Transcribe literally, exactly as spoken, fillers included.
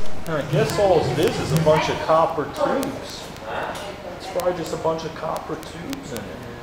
I guess all it is is a bunch of copper tubes. It's probably just a bunch of copper tubes in it.